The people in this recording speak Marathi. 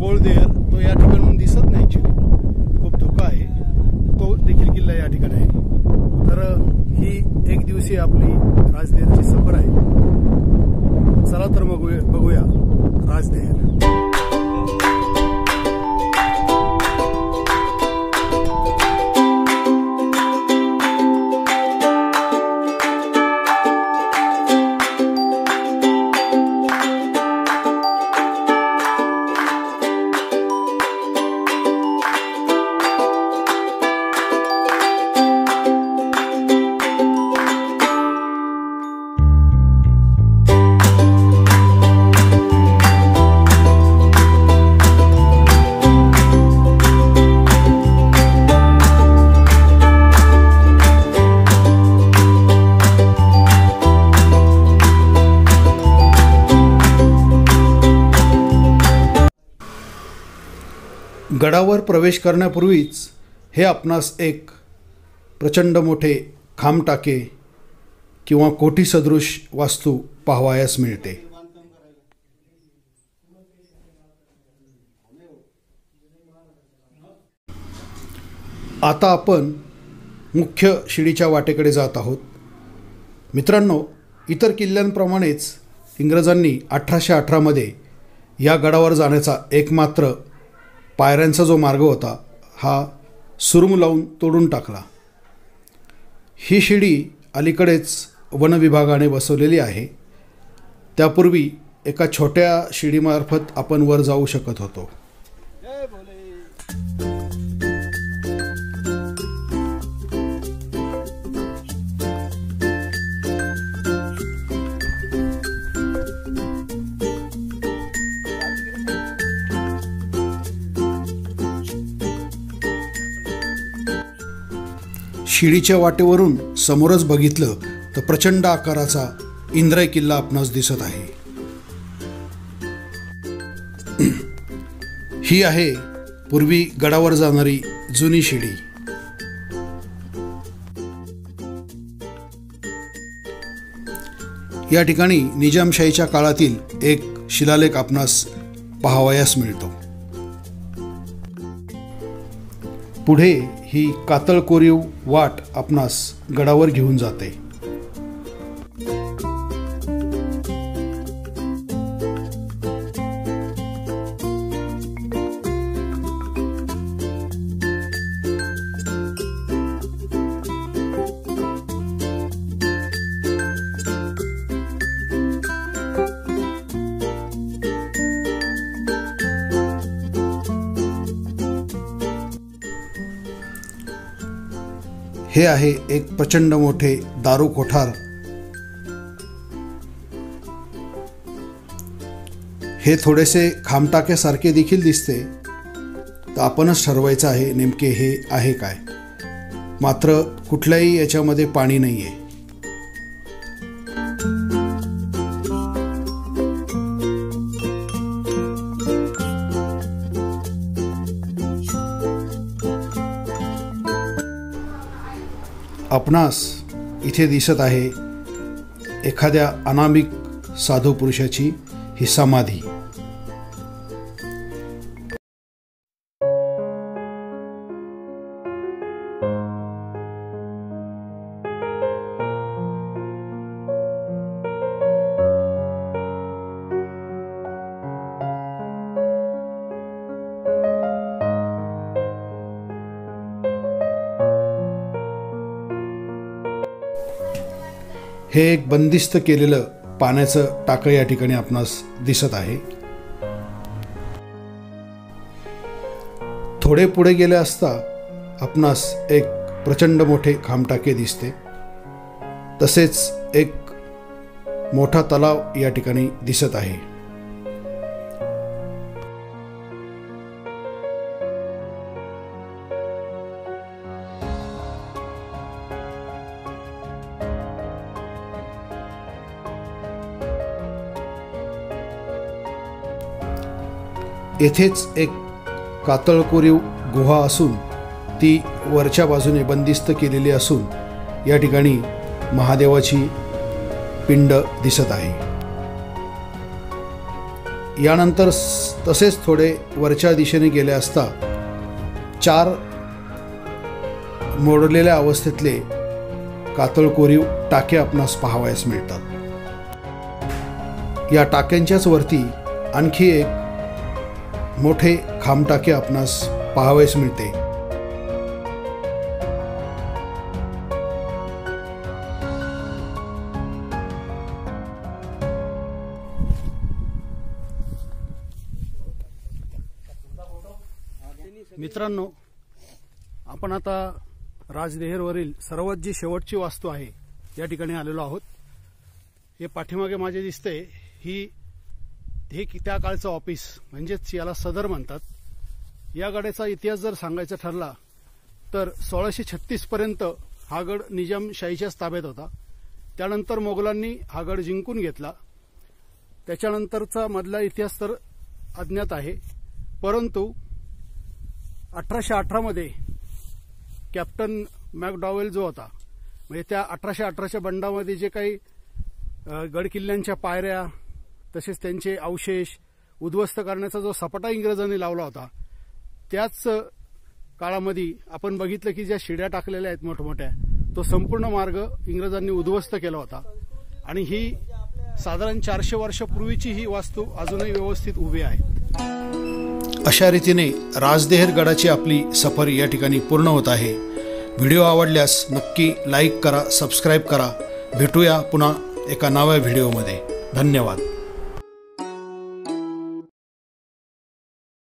गोळदेर तो या ठिकाणून दिसत नाही, खूप धोका आहे, तो देखील किल्ला या ठिकाणी आहे। तर ही एक दिवसीय आपली राजदेहरची सफर आहे। चला तर मग बघूया राजदेहर। गडावर प्रवेश करण्यापूर्वीच हे आपणास एक प्रचंड मोठे खामटाके किंवा कोठी सदृश वास्तू पाहावयास मिळते। आता आपण मुख्य शिडीच्या वाटेकडे जात आहोत। मित्रांनो, इतर किल्ल्यांप्रमाणेच इंग्रजांनी 1818 मध्ये या गडावर जाण्याचा एकमात्र पायऱ्यांचा जो मार्ग होता हा सुरुंग लावून तोडून टाकला। ही शिडी अलीकडेच वन विभागाने बसवलेली आहे। त्यापूर्वी एका छोट्या शिडीमार्फत आपण वर जाऊ शकत होतो। शिडीच्या वाटेवरून समोरच बघितलं तर प्रचंड आकाराचा इंद्राई किल्ला आपणास दिसत आहे। ही आहे पूर्वी गडावर जाणारी जुनी शिडी। या ठिकाणी निजामशाहीच्या काळातील एक शिलालेख आपणास पाहावयास मिळतो। पुढे ही कातळ कोरीव वाट आपणास गडावर घेऊन जाते। हे आहे एक प्रचंड मोठे दारू कोठार। हे थोडेसे खामटाक्यासारखे देखील दिसते, तर आपणच ठरवायचं आहे नेमके हे आहे काय। मात्र कुठल्याही याच्यामध्ये पाणी नाही आहे। आपणास इथे दिसत आहे एखाद्या अनामिक साधू पुरुषाची ही समाधी। हे एक बंदिस्त केलेलं पाण्याचं टाकं या ठिकाणी आपणास दिसत आहे। थोडे पुढे गेले असता आपणास एक प्रचंड मोठे खामटाके दिसते। तसेच एक मोठा तलाव या ठिकाणी दिसत आहे। येथेच एक कातळकोरीव गुहा असून ती वरच्या बाजूने बंदिस्त केलेली असून या ठिकाणी महादेवाची पिंड दिसत आहे। यानंतर तसेच थोडे वरच्या दिशेने गेले असता 4 मोडलेल्या अवस्थेतले कातळकोरीव टाके आपणास पाहावयास मिळतात. या टाक्यांच्याच वरती आणखी एक मोठे खांबटाके आपणास पाहावयास मिळते. मित्रांनो, आपण आता राजदेहरवरील सर्वात जी शेवटची वास्तू आहे या ठिकाणी आलेलो आहोत. हे पाठीमागे माझे दिसते हे त्या काळचं ऑफिस म्हणजेच याला सदर म्हणतात. या गडाचा इतिहास जर सांगायचा ठरला तर 1636 पर्यंत हा गड निजामशाहीच्याच ताब्यात होता. त्यानंतर मोगलांनी हा गड जिंकून घेतला. त्याच्यानंतरचा मधला इतिहास तर अज्ञात आहे. परंतु 1818 मध्ये कॅप्टन मॅकडॉवेल जो होता, म्हणजे त्या 1818च्या बंडामध्ये जे काही गडकिल्ल्यांच्या पायऱ्या तसेच त्यांचे अवशेष उद्ध्वस्त करण्याचा जो सपाटा इंग्रजांनी लावला होता, त्याच काळामध्ये आपण बघितलं की ज्या शिड्या टाकलेल्या आहेत मोठमोठ्या, तो संपूर्ण मार्ग इंग्रजांनी उद्ध्वस्त केला होता. आणि ही साधारण 400 वर्षापूर्वीची ही वास्तू अजूनही व्यवस्थित उभी आहे. अशा रीतीने राजदेहर गडाची आपली सफर या ठिकाणी पूर्ण होत आहे. व्हिडिओ आवडल्यास नक्की लाईक करा, सबस्क्राईब करा. भेटूया पुन्हा एका नव्या व्हिडिओमध्ये. धन्यवाद.